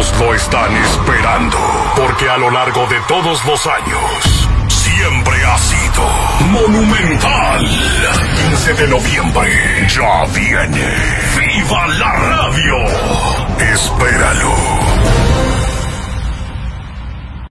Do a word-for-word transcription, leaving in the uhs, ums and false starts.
Todos lo están esperando, porque a lo largo de todos los años siempre ha sido monumental. quince de noviembre ya viene. ¡Viva la radio!